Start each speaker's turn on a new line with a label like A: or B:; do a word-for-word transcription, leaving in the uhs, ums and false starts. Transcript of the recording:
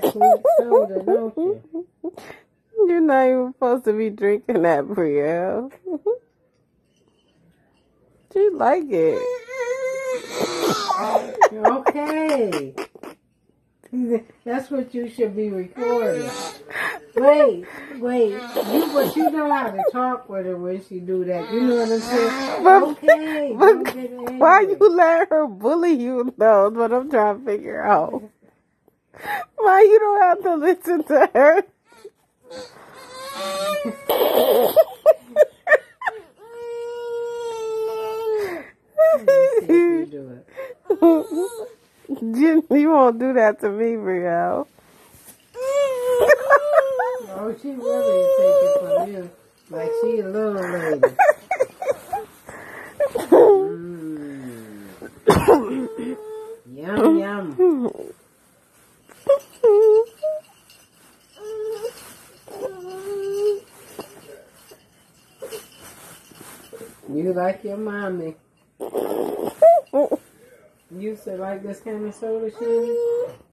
A: sweet soda, don't you?
B: You're not even supposed to be drinking that, Brielle. She like it.
A: Okay. That's what you should be recording. Wait, wait. You, but you know how to talk with her when she do that. You know what I'm saying?
B: But,
A: okay.
B: But
A: Don't get angry.
B: why you let her bully you, though, is what I'm trying to figure out. Why you don't have to listen to her?
A: you, do it.
B: you, you won't do that to me, Brielle.
A: Oh, she really take it from you like she a little lady. Mm. Yum, yum. You like your mommy. You used to like this kind of soda, Shannon?